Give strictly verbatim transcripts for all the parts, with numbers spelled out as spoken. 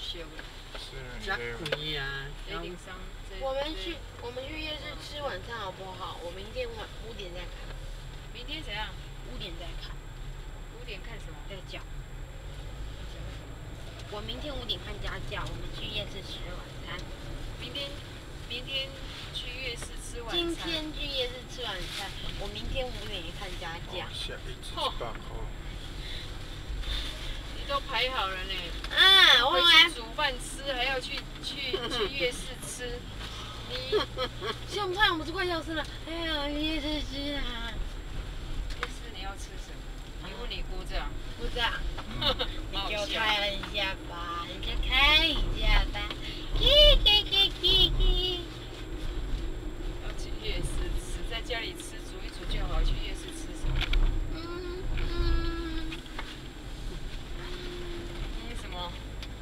俗的。 真贵啊！ 我们去我们去夜市吃晚餐好不好？我明天晚五点再看。 明天怎样？ 五点再看。 五点看什么？ 再叫。我明天五点看家教，我们去夜市吃晚餐。 明天，明天去夜市吃晚餐。 今天去夜市吃晚餐，我明天五点看家教。 下一次一百块。 你都排好了呢。 啊，我回去煮饭吃，还要去去去夜市吃。你， 其实我们太阳不是快消失了，哎呀，夜市吃啊。 夜市你要吃什么？你问你姑丈。 姑丈，你给我开一下吧，你就开一下吧。叽叽叽叽叽。 要去夜市吃，在家里吃煮一煮就好，去夜市吃什么？ 嗯嗯。 嗯，什么？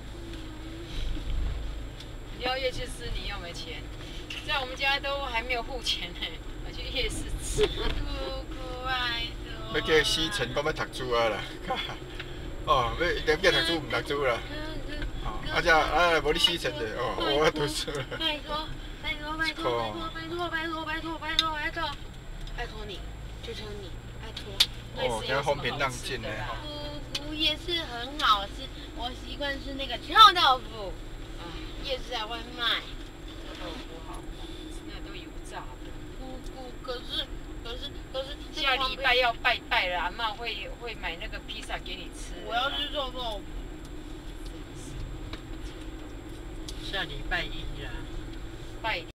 你要夜去吃，你又没钱。在我们家都还没有付钱呢，我去夜市吃。 姑姑爱我。 要叫西城，讲要读书啊啦！哦，要一定要读书，唔读书啦。哦，啊只啊，无你西城的哦，我要读书了。 拜托，拜托，拜托，拜托，拜托，拜托，拜托，拜托，拜托你，求求你，拜托。 哦，现在风平浪静呢。 姑姑夜市很好吃，我习惯吃那个臭豆腐。夜市还会卖。 臭豆腐好，那都油炸的。 姑姑，可是，可是，可是。 下礼拜要拜拜了，阿嬷会会买那个披萨给你吃。 我要吃臭豆腐。 下礼拜一啊。 拜。